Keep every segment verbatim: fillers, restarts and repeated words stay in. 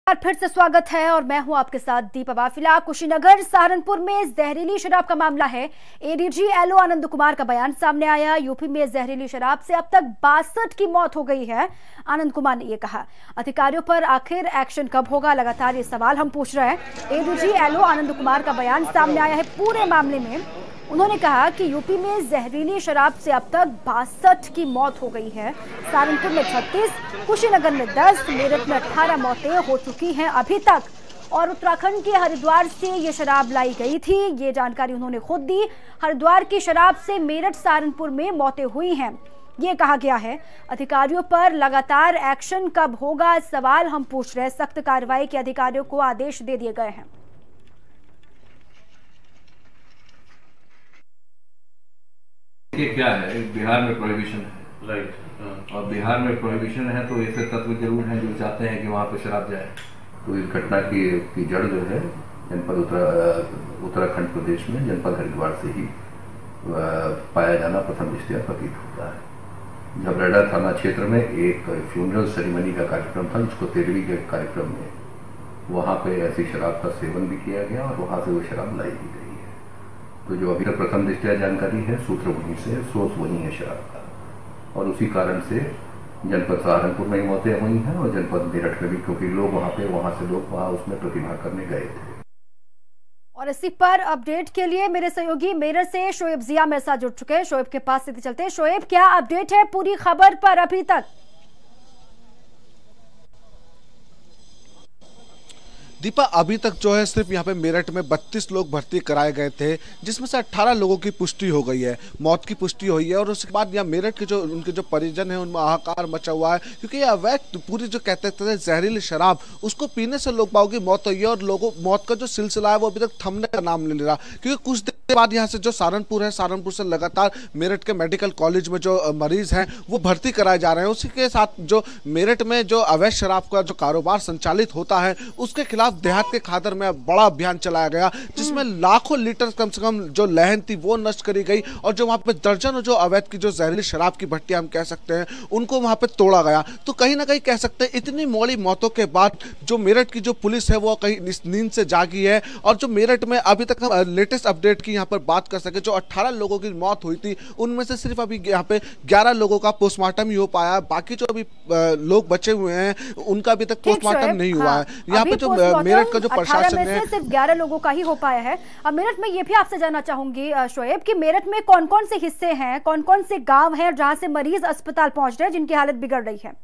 फिर से स्वागत है और मैं हूं आपके साथ दीपा वाफिला। कुशीनगर सहारनपुर में जहरीली शराब का मामला है। एडीजी एलओ आनंद कुमार का बयान सामने आया। यूपी में जहरीली शराब से अब तक बासठ की मौत हो गई है। आनंद कुमार ने यह कहा, अधिकारियों पर आखिर एक्शन कब होगा, लगातार ये सवाल हम पूछ रहे हैं। एडीजी एलओ आनंद कुमार का बयान सामने आया है पूरे मामले में। उन्होंने कहा कि यूपी में जहरीली शराब से अब तक बासठ की मौत हो गई है। सहारनपुर में छत्तीस, कुशीनगर में दस, मेरठ में अठारह मौतें हो चुकी हैं अभी तक। और उत्तराखंड के हरिद्वार से ये शराब लाई गई थी, ये जानकारी उन्होंने खुद दी। हरिद्वार की शराब से मेरठ सहारनपुर में मौतें हुई हैं, ये कहा गया है। अधिकारियों पर लगातार एक्शन कब होगा, सवाल हम पूछ रहे हैं। सख्त कार्रवाई के अधिकारियों को आदेश दे दिए गए हैं। क्या है, बिहार में प्रोहिबिशन है, राइट, और बिहार में प्रोहिबिशन है तो ऐसे तत्व जरूर हैं जो चाहते हैं कि वहाँ पे शराब जाए। तो इस घटना की की जड़ जो है जनपद उत्तरा उत्तराखंड प्रदेश में जनपद हरिद्वार से ही पाया जाना प्रथम दृष्टया प्रतीत होता है। झबरेड़ा थाना क्षेत्र में एक फ्यूनरल सेरेमनी का कार्यक्रम था, जिसको तेरहवीं के कार्यक्रम में वहाँ पे ऐसी शराब का सेवन भी किया गया और वहाँ से वो शराब लाई भी गई। तो जो अभी तक प्रथम दृष्टया जानकारी है, सूत्र वहीं से, सोर्स वहीं है शराब का, और उसी कारण से जनपद सहारनपुर में ही मौतें हुई हैं और जनपद मेरठ में भी, क्योंकि लोग वहाँ पे वहाँ से लोग वहाँ उसमें प्रतिभाग करने गए थे। और इसी पर अपडेट के लिए मेरे सहयोगी मेरठ से शोएब जिया मेरे साथ जुड़ चुके हैं। शोएब के पास सीधे चलते हैं। शोएब, क्या अपडेट है पूरी खबर पर अभी तक? दीपा, अभी तक जो है सिर्फ यहाँ पे मेरठ में बत्तीस लोग भर्ती कराए गए थे, जिसमें से अठारह लोगों की पुष्टि हो गई है, मौत की पुष्टि हुई है। और उसके बाद यहाँ मेरठ के जो उनके जो परिजन हैं उनमें हाहाकार मचा हुआ है, क्योंकि ये अवैध पूरी जो कहते थे जहरीली शराब, उसको पीने से लोग बागों की मौत हुई है और लोगों मौत का जो सिलसिला है वो अभी तक थमने का नाम नहीं ले रहा। क्योंकि कुछ देर बाद यहाँ से जो सहारनपुर है, सहारनपुर से लगातार मेरठ के मेडिकल कॉलेज में जो मरीज हैं वो भर्ती कराए जा रहे हैं। उसी के साथ जो मेरठ में जो अवैध शराब का जो कारोबार संचालित होता है, उसके खिलाफ देहात के खादर में बड़ा अभियान चलाया गया, जिसमें लाखों लीटर कम से कम जो लहन थी वो नष्ट करी गई। और जो वहां पे दर्जनों जो अवैध की जो जहरीली शराब की भट्टियां हम कह सकते हैं, उनको वहां पे तोड़ा गया। तो कहीं ना कहीं कह सकते हैं इतनी मौली मौतों के बाद जो मेरठ की जो पुलिस है वो कहीं नींद से जागी है। और जो मेरठ में अभी तक हम लेटेस्ट अपडेट की यहाँ पर बात कर सके, जो अट्ठारह लोगों की मौत हुई थी उनमें से सिर्फ अभी यहाँ पे ग्यारह लोगों का पोस्टमार्टम ही हो पाया। बाकी जो अभी लोग बचे हुए हैं उनका अभी तक पोस्टमार्टम नहीं हुआ है। यहाँ पे जो मेरठ का जो प्रशासन में से सिर्फ ग्यारह लोगों का ही हो पाया है। अब मेरठ में ये भी आपसे जानना चाहूंगी शोएब कि मेरठ में कौन कौन से हिस्से हैं, कौन कौन से गांव हैं जहां से मरीज अस्पताल पहुंच रहे हैं, जिनकी हालत बिगड़ रही है?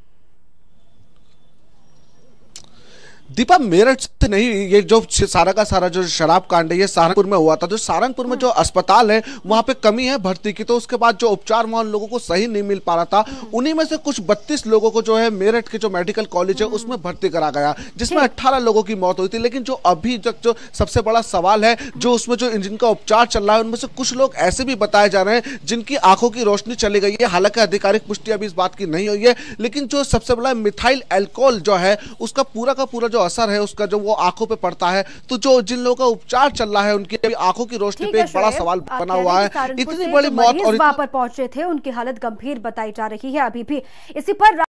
दीपा, मेरठ से नहीं, ये जो सारा का सारा जो शराब कांड है ये सहारनपुर में हुआ था। जो सहारनपुर में जो अस्पताल है वहां पे कमी है भर्ती की, तो उसके बाद जो उपचार वहां लोगों को सही नहीं मिल पा रहा था, उन्हीं में से कुछ बत्तीस लोगों को जो है मेरठ के जो मेडिकल कॉलेज है उसमें भर्ती करा गया, जिसमें अट्ठारह लोगों की मौत हुई थी। लेकिन जो अभी तक जो सबसे बड़ा सवाल है, जो उसमें जो जिनका उपचार चल रहा है, उनमें से कुछ लोग ऐसे भी बताए जा रहे हैं जिनकी आंखों की रोशनी चली गई है। हालांकि आधिकारिक पुष्टि अभी इस बात की नहीं हुई है, लेकिन जो सबसे बड़ा मिथाइल एल्कोहल जो है उसका पूरा का पूरा जो असर है उसका जो वो आंखों पे पड़ता है। तो जो जिन लोगों का उपचार चल रहा है उनकी अभी आंखों की रोशनी पे एक बड़ा सवाल बना हुआ है। इतनी बड़ी मौत और वहां पर पहुंचे थे, उनकी हालत गंभीर बताई जा रही है अभी भी। इसी पर